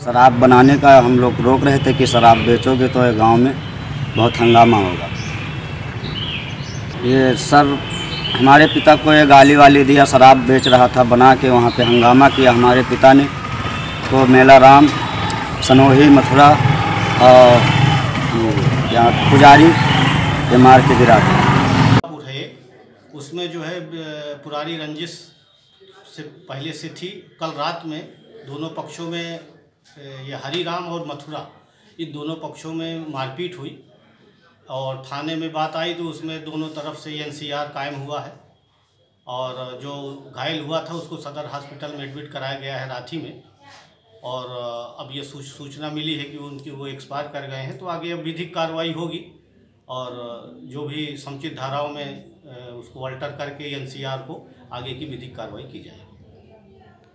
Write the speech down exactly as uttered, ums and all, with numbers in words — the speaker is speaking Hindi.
शराब बनाने का हम लोग रोक रहे थे कि शराब बेचोगे तो गांव में बहुत हंगामा होगा। ये सर हमारे पिता को ये गाली वाली दिया, शराब बेच रहा था बना के, वहाँ पे हंगामा किया हमारे पिता ने। तो मेला राम, सनोही, मथुरा और यहाँ पुजारी ये मार के गिरा दिया। उसमें जो है पुरानी रंजिश से पहले से थी। कल रात में दोनों पक्षों में, ये हरी राम और मथुरा, इन दोनों पक्षों में मारपीट हुई और थाने में बात आई तो उसमें दोनों तरफ से एन सी आर कायम हुआ है और जो घायल हुआ था उसको सदर हॉस्पिटल में एडमिट कराया गया है रांची में। और अब ये सूचना मिली है कि उनकी वो एक्सपायर कर गए हैं, तो आगे अब विधिक कार्रवाई होगी और जो भी समुचित धाराओं में उसको अल्टर करके एन सी आर को आगे की विधिक कार्रवाई की जाएगी।